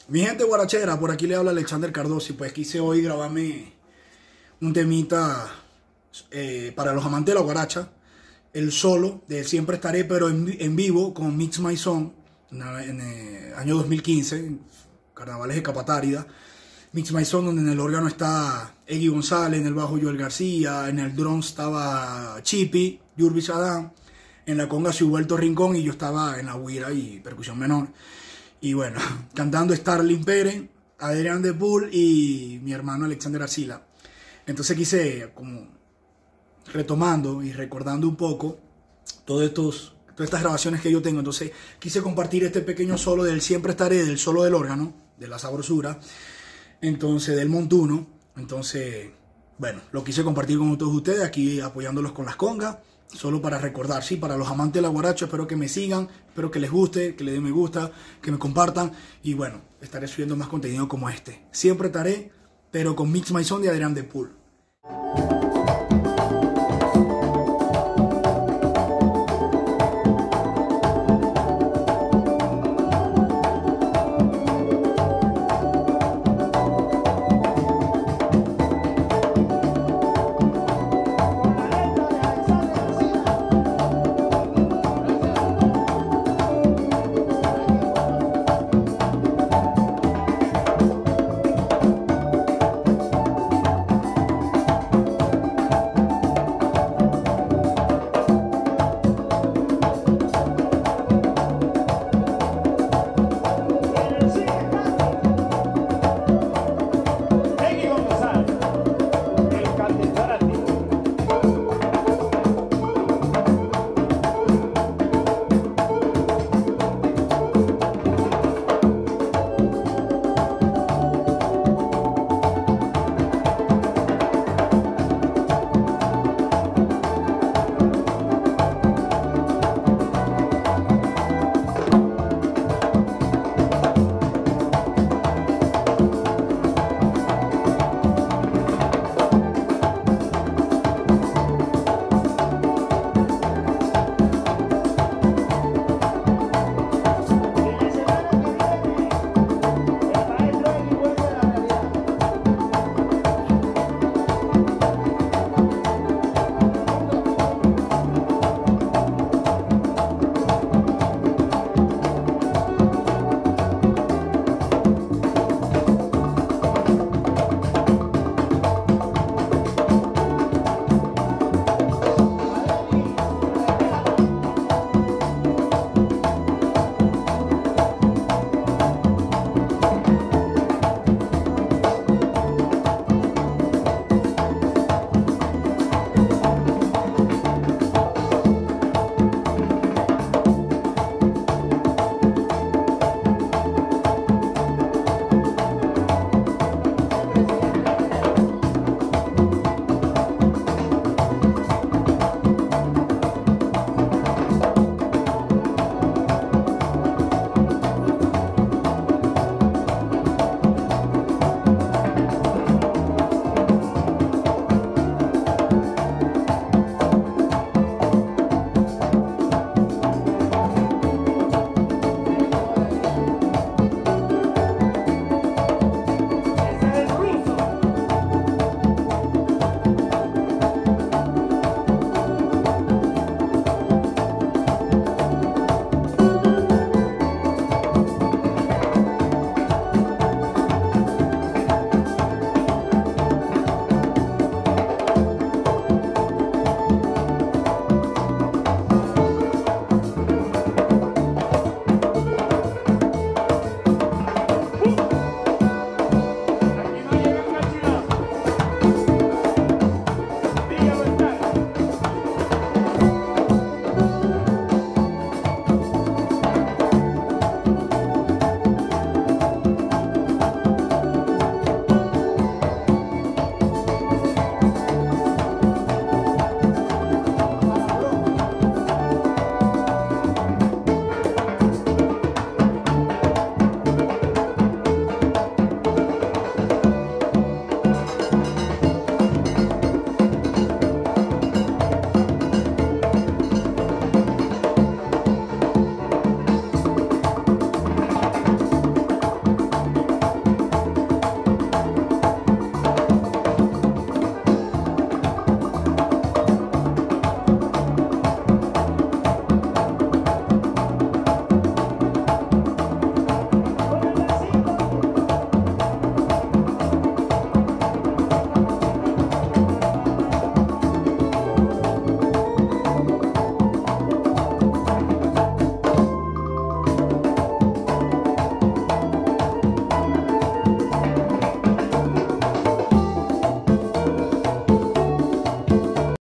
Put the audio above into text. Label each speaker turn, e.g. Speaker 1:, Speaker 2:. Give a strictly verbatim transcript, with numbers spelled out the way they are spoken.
Speaker 1: Mi gente guarachera, por aquí le habla Alexander Cardoso y pues quise hoy grabarme un temita eh, para los amantes de la guaracha, el solo de Siempre Estaré, pero en, en vivo con Mix My Song en, en el año dos mil quince, Carnavales de Capatárida. Mix My Song, donde en el órgano está Eggy González, en el bajo Joel García, en el drum estaba Chippy, Yurvis Adán, en la conga Ciuberto Rincón y yo estaba en la guira y percusión menor. Y bueno, cantando Starling Pérez, Adrián de Pool y mi hermano Alexander Arcila. Entonces quise, como retomando y recordando un poco todos estos, todas estas grabaciones que yo tengo, entonces quise compartir este pequeño solo del Siempre Estaré, del solo del órgano, de la sabrosura, entonces del montuno. Entonces, bueno, lo quise compartir con todos ustedes, aquí apoyándolos con las congas. Solo para recordar, sí, para los amantes de la guaracha, espero que me sigan, espero que les guste, que le den me gusta, que me compartan. Y bueno, estaré subiendo más contenido como este. Siempre estaré, pero con Mix My Song de Adrián de Pool.